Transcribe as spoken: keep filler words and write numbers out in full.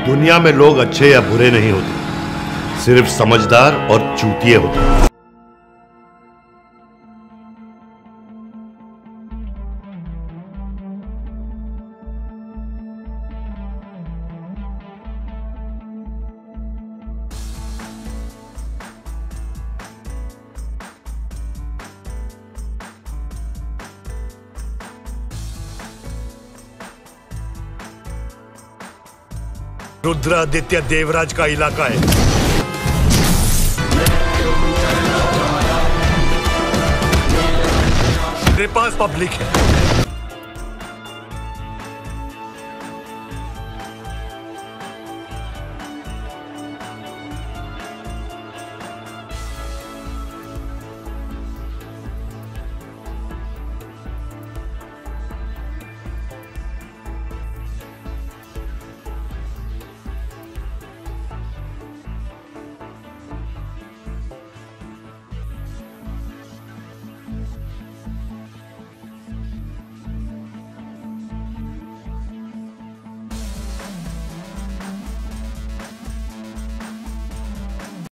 दुनिया में लोग अच्छे या बुरे नहीं होते, सिर्फ समझदार और चूतिए होते हैं। रुद्र आदित्य देवराज का इलाका है। मेरे पास पब्लिक है।